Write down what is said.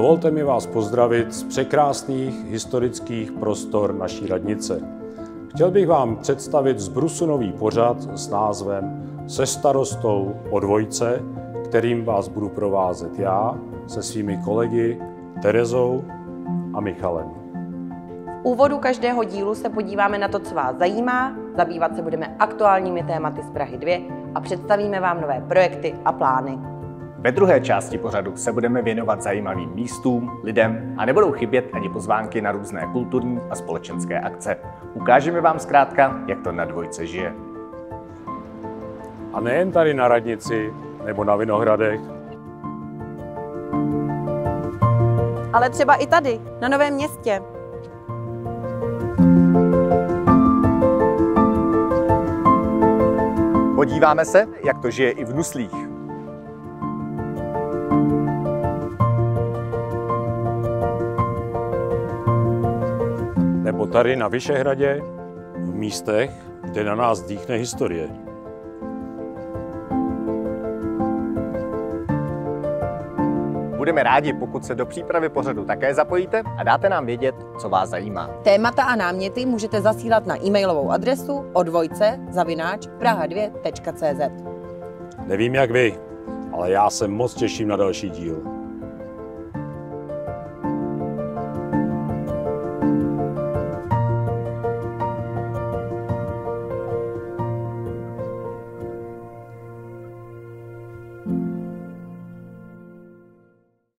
Dovolte mi vás pozdravit z překrásných historických prostor naší radnice. Chtěl bych vám představit z brusu nový pořad s názvem Se starostou o dvojce, kterým vás budu provázet já se svými kolegy Terezou a Michalem. V úvodu každého dílu se podíváme na to, co vás zajímá, zabývat se budeme aktuálními tématy z Prahy 2 a představíme vám nové projekty a plány. Ve druhé části pořadu se budeme věnovat zajímavým místům, lidem a nebudou chybět ani pozvánky na různé kulturní a společenské akce. Ukážeme vám zkrátka, jak to na dvojce žije. A nejen tady na radnici nebo na Vinohradech, Ale třeba i tady, na Novém Městě. Podíváme se, jak to žije i v Nuslích. nebo tady na Vyšehradě, v místech, kde na nás dýchne historie. Budeme rádi, pokud se do přípravy pořadu také zapojíte a dáte nám vědět, co vás zajímá. Témata a náměty můžete zasílat na e-mailovou adresu odvojce@praha2.cz. Nevím jak vy, ale já se moc těším na další díl.